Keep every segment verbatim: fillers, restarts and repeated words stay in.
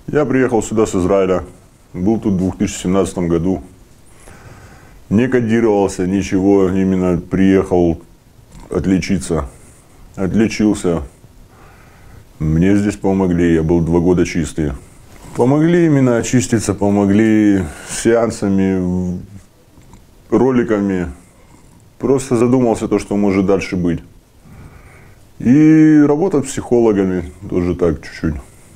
Я приехал сюда с Израиля, был тут в две тысячи семнадцатом году, не кодировался, ничего, именно приехал отличиться, отличился. Мне здесь помогли, я был два года чистый. Помогли именно очиститься, помогли сеансами, роликами. Просто задумался то, что может дальше быть. И работать с психологами тоже так чуть-чуть.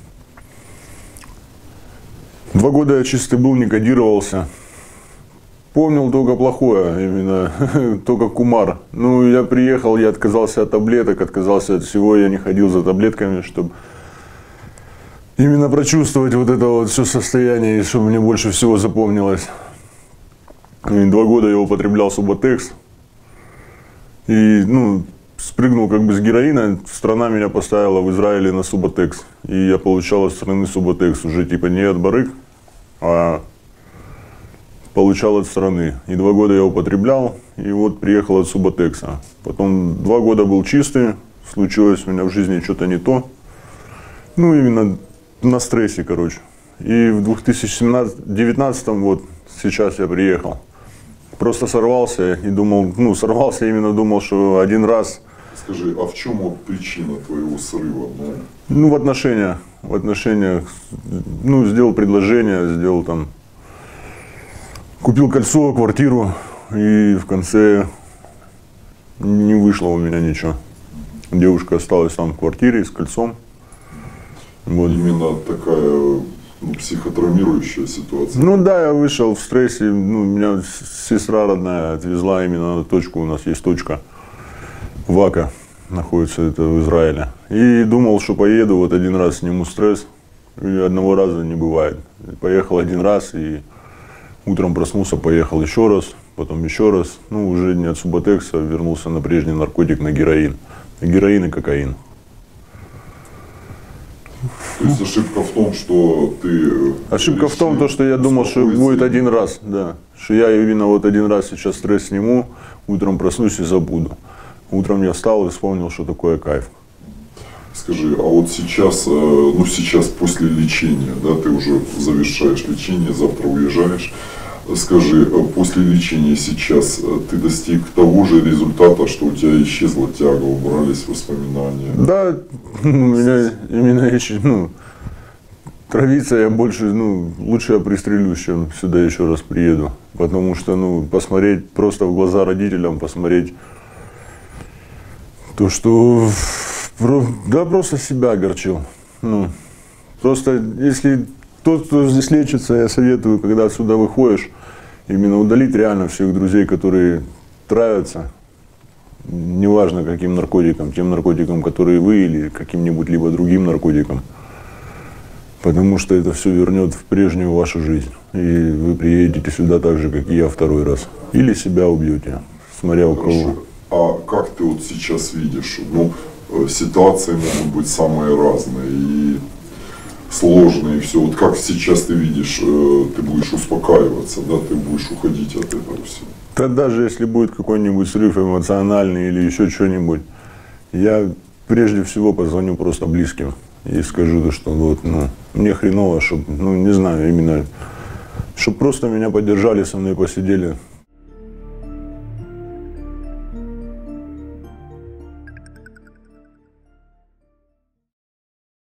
Два года я чистый был, не кодировался. Помнил только плохое, именно только кумар. Ну, я приехал, я отказался от таблеток, отказался от всего, я не ходил за таблетками, чтобы именно прочувствовать вот это вот все состояние, и чтобы мне больше всего запомнилось. И два года я употреблял Суботекс. И, ну, спрыгнул как бы с героина, страна меня поставила в Израиле на Суботекс. И я получал от страны Суботекс уже типа не от барыг, а получал от страны. И два года я употреблял, и вот приехал от Суботекса. Потом два года был чистый, случилось у меня в жизни что-то не то. Ну, именно на стрессе, короче. И в две тысячи девятнадцатом, вот, сейчас я приехал. Просто сорвался и думал, ну, сорвался именно, думал, что один раз. Скажи, а в чем вот причина твоего срыва? Ну, ну в отношениях, в отношениях, ну, сделал предложение, сделал там, купил кольцо, квартиру, и в конце не вышло у меня ничего. Девушка осталась там в квартире с кольцом. Вот. Именно такая, ну, психотравмирующая ситуация. Ну да, я вышел в стрессе, ну, меня сестра родная отвезла именно на точку, у нас есть точка Вака, находится это в Израиле. И думал, что поеду, вот один раз сниму стресс, и одного раза не бывает. Поехал один раз, и утром проснулся, поехал еще раз, потом еще раз. Ну, уже не от Суботекса, вернулся на прежний наркотик, на героин. Героин и кокаин. То есть ошибка в том, что ты... Ошибка в том, то, что я думал, что будет один раз, да. Что я именно вот один раз сейчас стресс сниму, утром проснусь и забуду. Утром я встал и вспомнил, что такое кайф. Скажи, а вот сейчас, ну сейчас после лечения, да, ты уже завершаешь лечение, завтра уезжаешь. Скажи, после лечения сейчас ты достиг того же результата, что у тебя исчезла тяга, убрались воспоминания? Да, у меня именно еще, ну, травиться я больше, ну, лучше я пристрелюсь, чем сюда еще раз приеду. Потому что, ну, посмотреть просто в глаза родителям, посмотреть то, что, да, просто себя огорчил. Ну, просто если... Тот, кто здесь лечится, я советую, когда отсюда выходишь, именно удалить реально всех друзей, которые травятся, неважно каким наркотиком, тем наркотиком, которые вы, или каким-нибудь либо другим наркотиком. Потому что это все вернет в прежнюю вашу жизнь. И вы приедете сюда так же, как и я, второй раз. Или себя убьете, смотря у кого. А как ты вот сейчас видишь? Ну, ситуации могут быть самые разные. И сложные, и все. Вот как сейчас ты видишь, ты будешь успокаиваться, да, ты будешь уходить от этого всего. Да даже если будет какой-нибудь срыв эмоциональный или еще что-нибудь, я прежде всего позвоню просто близким и скажу, что вот, ну, мне хреново, чтобы, ну, не знаю, именно, чтобы просто меня поддержали, со мной посидели,